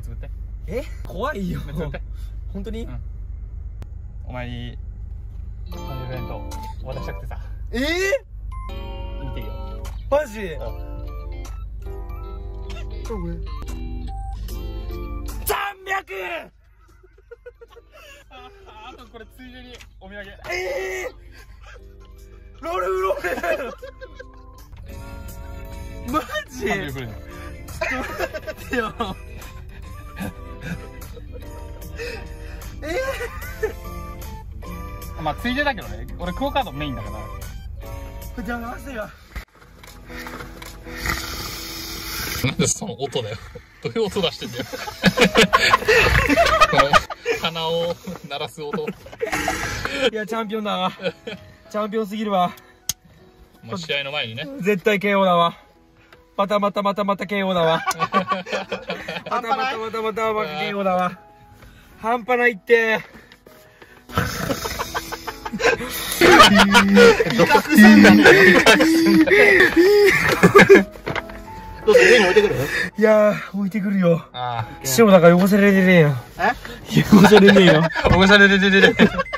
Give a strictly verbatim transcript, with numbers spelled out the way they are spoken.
目つぶって。 え怖いよ。 目つぶって。 本当に、うん、 お前に誕生日弁当渡したくてさ。 えー、 見ていいよ。 マジ、うん、さんびゃくあ, あとこれついでにお土産。 ええー、ロールロールマジちょっと待ってよえー、まあついでだけどね、俺クオカードメインだから。 じゃあ汗がなんでその音だよ。どういう音出してんだよ。この鼻を鳴らす音。 いやチャンピオンだわ。チャンピオンすぎるわ。 もう試合の前にね。 絶対 ケーオー だわ。またまたまたまた ケーオー だわ。またまたまたまたまた ケーオー だわ。半端ないって。威嚇すんだね。どうする？上に置いてくる？いやー、置いてくるよ。ああ。塩だから汚されれねえよ。え？汚されねえよ。 汚されれれれれ。